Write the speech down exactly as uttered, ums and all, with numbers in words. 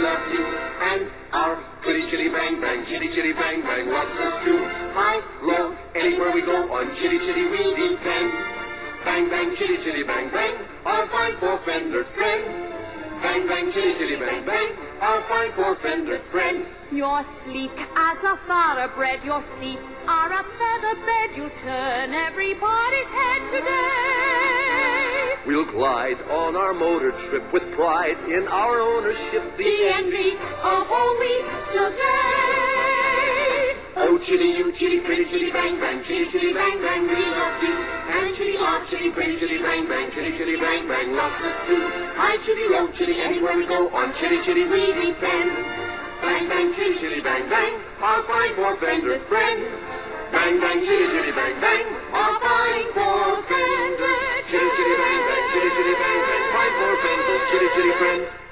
love you. And our Chitty Chitty Bang Bang, Chitty Chitty Bang Bang loves us too. High, low, anywhere we go on Chitty Chitty we depend. Bang Bang, Chitty Chitty Bang Bang, our fine four-fendered friend. Bang Bang, Chitty Chitty Bang Bang, our fine four-fendered friend. You're sleek as a thoroughbred, your seats are a feather bed. You turn everybody's head today. We'll glide on our motor trip with pride in our ownership. The envy of all we survey. Oh, Chitty, you Chitty, pretty Chitty Bang Bang, Chitty Chitty Bang Bang, we love you. And Chitty, oh, Chitty, pretty Chitty Bang Bang, Chitty Chitty Bang Bang loves us too. High Chitty, low Chitty, anywhere we go on Chitty Chitty we depend. Bang Bang, Chitty Chitty Bang Bang, our fine four-fendered friend. Bang Bang, Chitty Chitty Bang Bang, our fine four-fendered. Chitty Chitty Bang Bang, Chitty Chitty Bang Bang, fine four-fendered, Chitty Chitty friend.